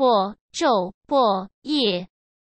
卜昼卜夜。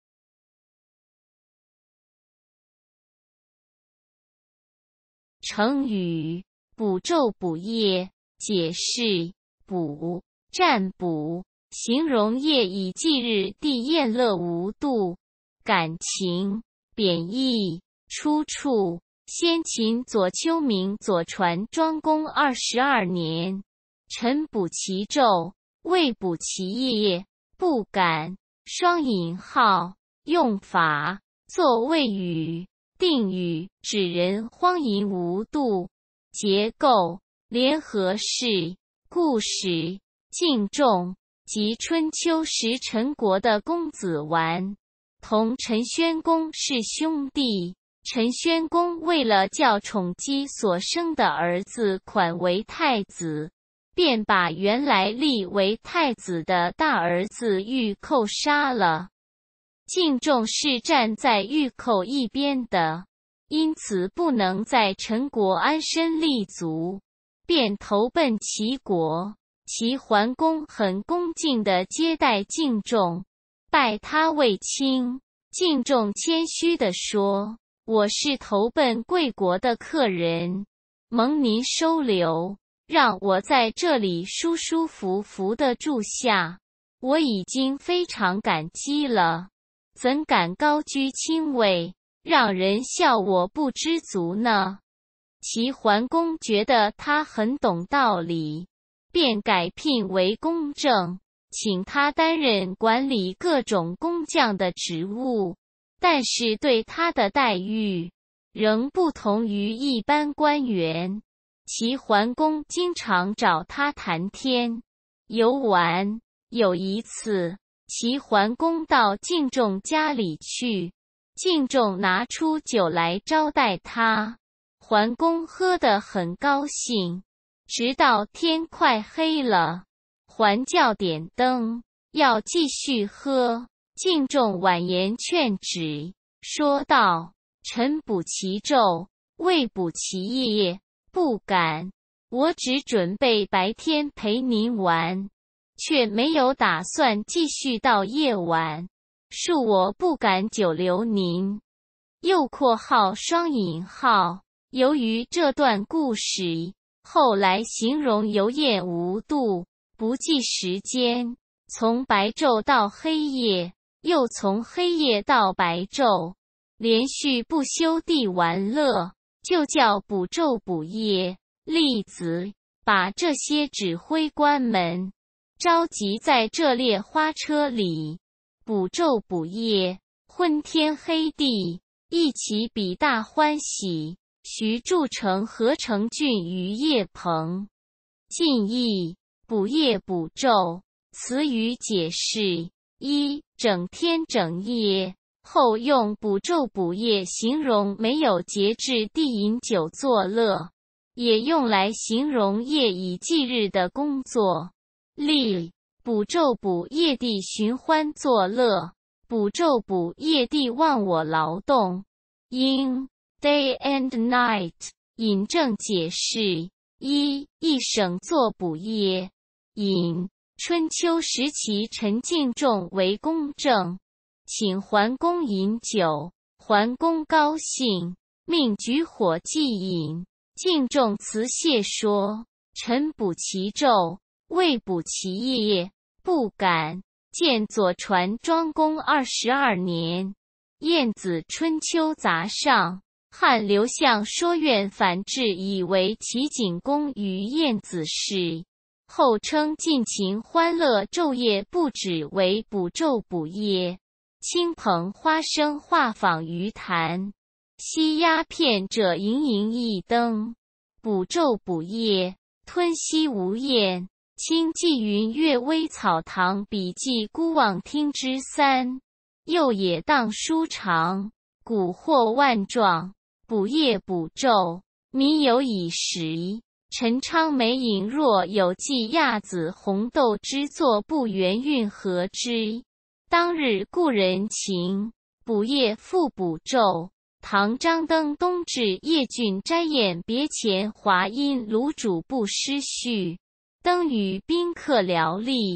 成语卜昼卜夜，解释卜占卜，形容夜以继日地宴乐无度，感情贬义。出处先秦左丘明左传庄公22年，臣卜其昼，未卜其夜，不敢。双引号。用法作谓语、定语，指人荒淫无度。结构联合式。故事敬重即春秋时陈国的公子完，同陈宣公是兄弟。陈宣公为了叫宠姬所生的儿子款为太子，便把原来立为太子的大儿子玉寇杀了。敬重是站在玉寇一边的，因此不能在陈国安身立足，便投奔齐国。齐桓公很恭敬地接待敬重，拜他为卿。敬重谦虚地说：“我是投奔贵国的客人，蒙您收留，让我在这里舒舒服服地住下，我已经非常感激了，怎敢高居卿位，让人笑我不知足呢？”齐桓公觉得他很懂道理，便改聘为公正，请他担任管理各种工匠的职务。但是对他的待遇仍不同于一般官员。齐桓公经常找他谈天游玩。有一次，齐桓公到敬重家里去，敬重拿出酒来招待他，桓公喝得很高兴，直到天快黑了，桓教点灯，要继续喝。敬重婉言劝止，说道：“臣卜其昼，未卜其夜，不敢。我只准备白天陪您玩，却没有打算继续到夜晚，恕我不敢久留您。”又括号双引号。由于这段故事后来形容游宴无度，不计时间，从白昼到黑夜，又从黑夜到白昼，连续不休地玩乐，就叫卜昼卜夜。例子：把这些指挥官们召集在这列花车里，卜昼卜夜，昏天黑地，一起比大欢喜。徐筑成何成俊于夜棚。近义：卜夜卜昼。词语解释：一、整天整夜，后用卜昼卜夜形容没有节制地饮酒作乐，也用来形容夜以继日的工作。例：卜昼卜夜地寻欢作乐，卜昼卜夜地忘我劳动。应 day and night 引证解释：一省作卜夜。引春秋时期陈敬重为公正，请桓公饮酒，桓公高兴，命举火祭饮。敬重辞谢说：“臣卜其昼，未卜其夜，不敢。”见左传庄公22年，晏子春秋杂上。汉刘向说苑反制以为齐景公与晏子氏，后称尽情欢乐昼夜不止为卜昼卜夜。亲朋花生画舫于坛，吸鸦片者盈盈一灯。卜昼卜夜，吞吸无厌。清纪云岳微草堂笔记孤望听之3。又也当书长，蛊惑万状。卜夜卜昼，民有以食。陈昌美饮若有寄亚子红豆之作不原运合之。当日故人情，卜夜复卜昼。唐张登东至叶郡斋宴别前华阴卤煮不失序。登与宾客聊立，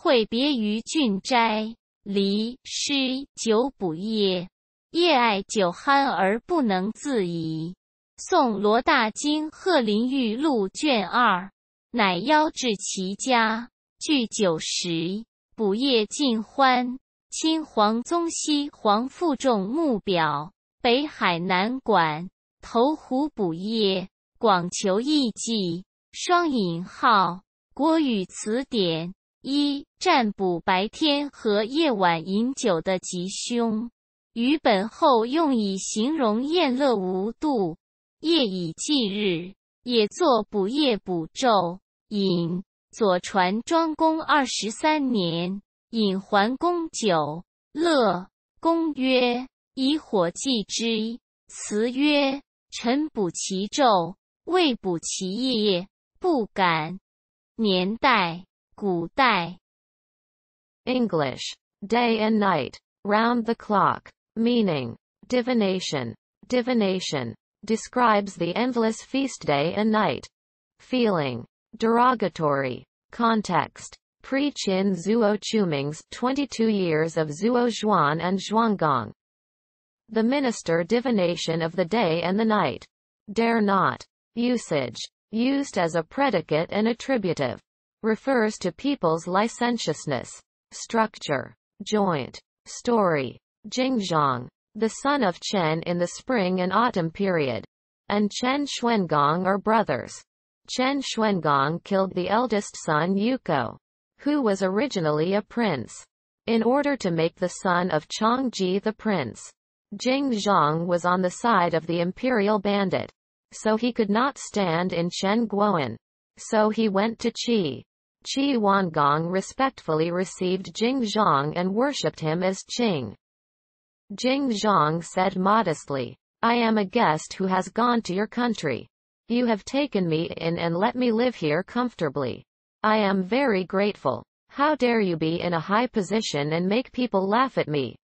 会别于郡斋，离诗久补夜，夜爱酒酣而不能自已。宋罗大经鹤林玉录卷2，乃邀至其家，聚酒食，补夜尽欢。清黄宗羲黄复仲墓表，北海南馆，投壶补夜，广求异记，双引号，国语词典。占卜白天和夜晚饮酒的吉凶，于本后用以形容宴乐无度。夜以继日，也作补夜补昼。引左传庄公23年，引桓公酒，乐。公曰：以火祭之。辞曰：臣补其昼，未补其夜，不敢。年代：古代。 English. Day and night. Round the clock. Meaning. Divination. Divination describes the endless feast day and night. Feeling. Derogatory. Context. Pre-Qin Zuo Qiuming's 22 years of Zuo Zhuan and Zhuanggong. The minister divination of the day and the night. Dare not. Usage. Used as a predicate and attributive. Refers to people's licentiousness. Structure. Joint. Story. Jingzhong, the son of Chen in the spring and autumn period, and Chen Xuangong are brothers. Chen Xuangong killed the eldest son Yukou, who was originally a prince, in order to make the son of Chong Ji the prince. Jingzhong was on the side of the imperial bandit, so he could not stand in Chen Guoan. So he went to Huangong respectfully received Jingzhong and worshipped him as Qing. Jingzhong said modestly, I am a guest who has gone to your country. You have taken me in and let me live here comfortably. I am very grateful. How dare you be in a high position and make people laugh at me?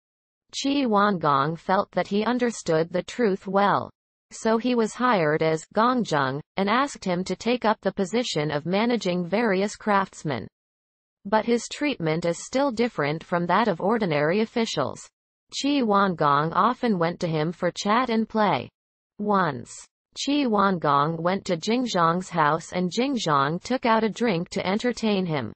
Huangong felt that he understood the truth well. So he was hired as Gongzheng, and asked him to take up the position of managing various craftsmen. But his treatment is still different from that of ordinary officials. Huangong often went to him for chat and play. Once, Huangong went to Jingzhong's house and Jingzhong took out a drink to entertain him.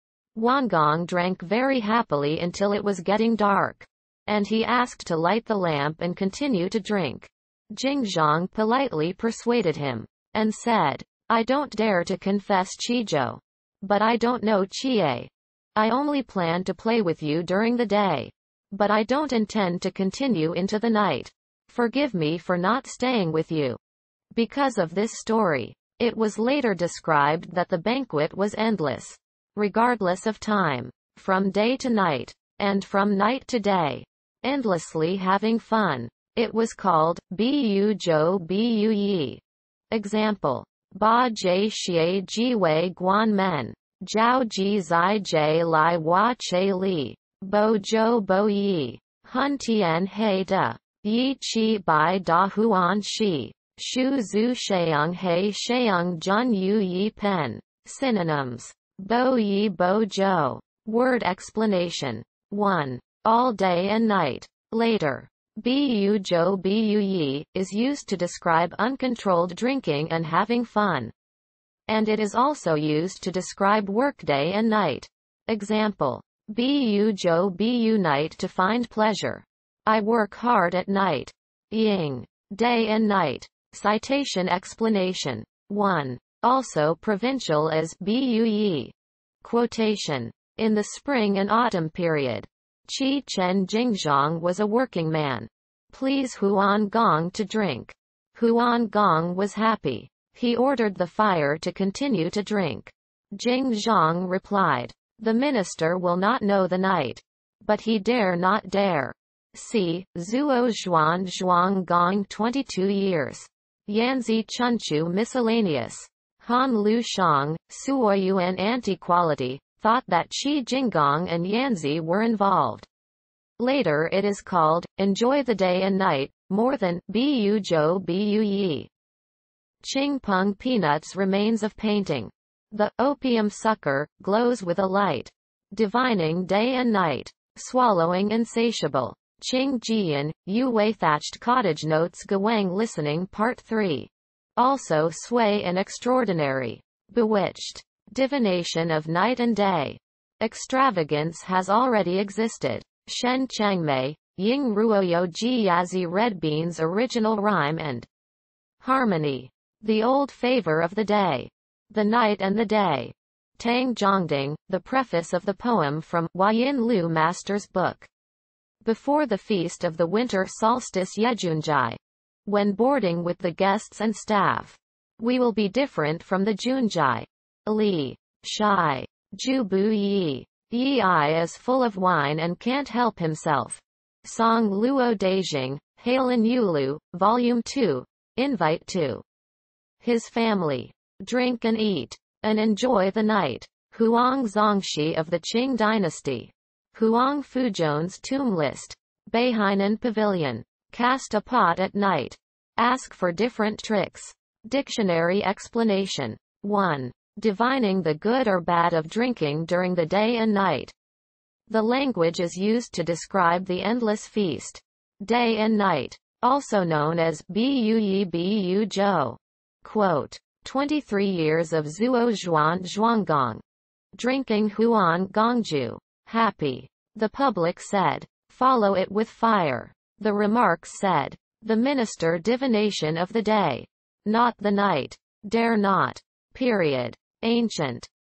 Huangong drank very happily until it was getting dark, and he asked to light the lamp and continue to drink. Jingzhong politely persuaded him, and said, I don't dare to confess Qizhou. But I don't know Qie. I only plan to play with you during the day. But I don't intend to continue into the night. Forgive me for not staying with you. Because of this story, it was later described that the banquet was endless, regardless of time, from day to night, and from night to day, endlessly having fun. It was called Buzhou Buyi. Example: Ba Jie Xie Ji Wei Guan Men, Zhao Ji Zai Jie Lai Hua Che Li, Bo Zhou Bo Yi, Hun Tian He De, Yi Qi Bai Da Huan Shi, Shu Zhu Sheung He Sheung Jun Yu Yi Pen. Synonyms: Bo Yi Bo Zhou. Word explanation. 1. All day and night. Later, Buzhou Buyi is used to describe uncontrolled drinking and having fun. And it is also used to describe workday and night. Example: Buzhou Bu night to find pleasure. I work hard at night. Ying, day and night. Citation explanation. 1. Also provincial as Buyi. Quotation. In the spring and autumn period, Qi Chen Jingzhong was a working man. Please Huangong to drink. Huangong was happy. He ordered the fire to continue to drink. Jingzhong replied, the minister will not know the night. But he dare not dare. See, Zuo Zhuan Zhuanggong 22 years. Yanzi Chunchu miscellaneous. Han Lu Shang, Suoyuan anti-quality, thought that Qi Jinggong and Yanzi were involved. Later it is called, enjoy the day and night, more than, Buzhou Buyi. Qing Peng Peanuts remains of painting. The opium sucker glows with a light. divining day and night, swallowing insatiable. Qing Jian, Yu Wei Thatched Cottage Notes Guang Listening Part 3. Also Sway and Extraordinary. Bewitched. Divination of night and day. Extravagance has already existed. Shen Changmei, Ying Ruoyo Ji Yazi Red Beans Original Rhyme and Harmony. The Old Favor of the Day. The Night and the Day. Tang Zhongding, the preface of the poem from Huayin Lu Master's Book. Before the feast of the winter solstice Yejunjai. When boarding with the guests and staff, we will be different from the Junjai. Li. Shai. Ju Bu Yi. Yi I is full of wine and can't help himself. Song Luo Deijing, Halen Yulu, Volume 2. Invite to his family. Drink and eat, and enjoy the night. Huang Zongxi of the Qing dynasty. Huang Fuzhou's tomb list. Beihainan Pavilion. Cast a pot at night. Ask for different tricks. Dictionary explanation. 1. Divining the good or bad of drinking during the day and night. The language is used to describe the endless feast. Day and night. Also known as Bu Bu Zhou. Quote. 23 years of Zuo Zhuan Zhuanggong. Drinking Huan Gongju. Happy. The public said. Follow it with fire. The remarks said. The minister divination of the day. Not the night. Dare not. Period. Ancient.